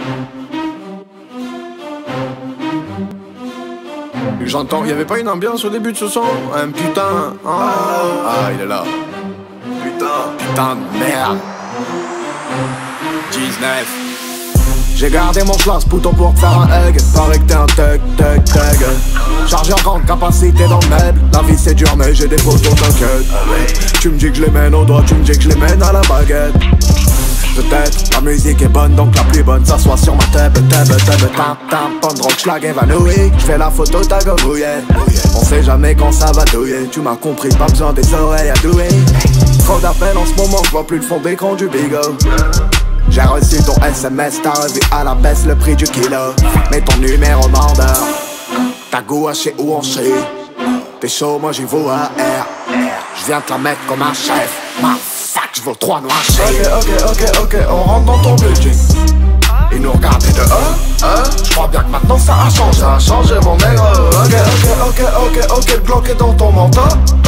J'entends, y'avait pas une ambiance au début de ce son? Un putain. Ah, il est là. Putain de merde. 19. J'ai gardé mon classe pouton pour te faire un egg. Paraît que t'es un tug. Chargeur grande capacité dans le meuble. La vie c'est dur mais j'ai des photos, t'inquiète. Tu me dis que je les mène au doigt, tu me dis que je les mène à la baguette. Peut-être, la musique est bonne donc la plus bonne s'assoit sur ma table. Pondre schlag évanoui. J'fais la photo ta gobouille. On sait jamais quand ça va douiller. Tu m'as compris, pas besoin des oreilles à douiller. Trop d'appels en ce moment, j'vois plus le fond d'écran du bigot. J'ai reçu ton SMS, t'as revu à la baisse le prix du kilo. Mets ton numéro vendeur. T'as goût à chez ou en chez. T'es chaud, moi j'y vaux à R. J'viens te la mettre comme un chef. Ma sac, j'vaux 3 noirs chefs. Ok, on rentre dans ton budget. Ils nous regardent de j'crois bien que maintenant ça a changé mon négro. Ok, le Glock est dans ton manteau.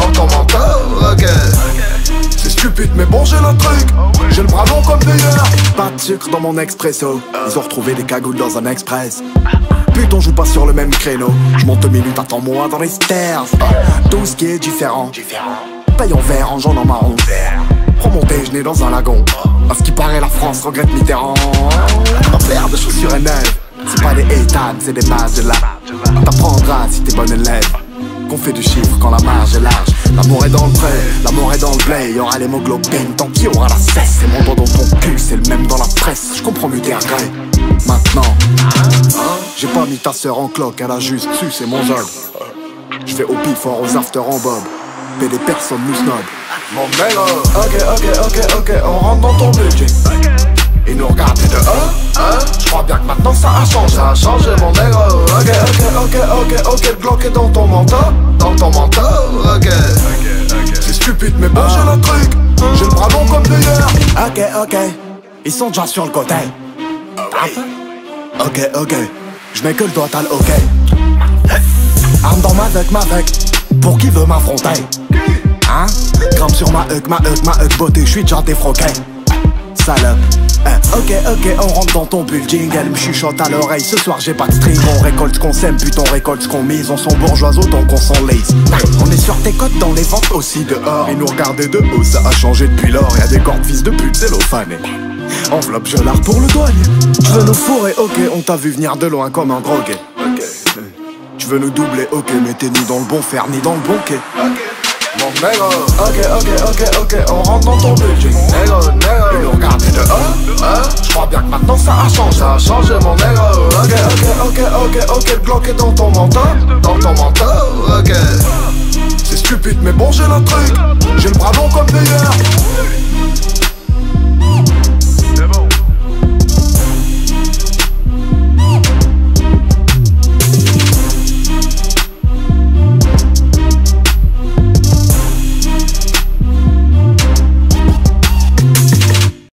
Ok. C'est stupide mais bon j'ai le truc. J'ai le bras long comme d'ailleurs. Pas de sucre dans mon expresso. Ils ont retrouvé des cagoules dans un express. Putain, on joue pas sur le même créneau. J'monte 2 minutes, attends-moi dans les stairs. Tout ce qui est différent. Paye en vert, en jaune, en marron. Prends mon déjeuner dans un lagon. À ce qui paraît, la France regrette Mitterrand. Ma paire de chaussures est neuve. C'est pas des Ethan, c'est des masses de là. T'apprendras si t'es bon élève. Qu'on fait du chiffre quand la marge est large. L'amour est dans le pré, l'amour est dans le blé. Y'aura l'hémoglobine, tant qu'il y aura la cesse. C'est mon doigt dans ton cul, c'est le même dans la presse. J'comprends mieux tes regrets. Maintenant, j'ai pas mis ta sœur en cloque, elle a juste su, c'est mon job. J'fais au fort aux after en bob. Mais des personnes nous snob. Mon négro. Ok, on rentre dans ton budget. Ils nous regardent de j'crois bien que maintenant ça a changé mon négro. Ok, le Glock est dans ton manteau. Ok. C'est stupide mais bon j'ai le truc. J'ai le bras long comme d'ailleurs. Ok, ils sont déjà sur le côté. Ok, j'mets que le doigt à l'ok. Arme dans ma vec, pour qui veut m'affronter? Hein? Grimpe sur ma hug beauté, j'suis déjà défroqué. Salope. Ok, on rentre dans ton building. Elle me chuchote à l'oreille, ce soir j'ai pas de string. On récolte ce qu'on sème, putain on récolte ce qu'on mise. On sont bourgeois autant qu'on s'enlise. On est sur tes côtes dans les ventes aussi dehors. Ils nous regardaient de haut, ça a changé depuis lors. Y'a des cordes fils de pute, c'est l'ophané. Enveloppe gelard pour le douanier. Tu veux nous fourrer, ok, on t'a vu venir de loin comme un drogué. Tu veux nous doubler, ok, mais t'es ni dans le bon fer ni dans le bon quai. Mon négro. Ok, on rentre dans ton budget. Négro. Ils nous regardent de j'crois bien que maintenant ça a changé mon négro. Ok, le Glock est dans ton manteau. Ok. C'est stupide mais bon j'ai le truc.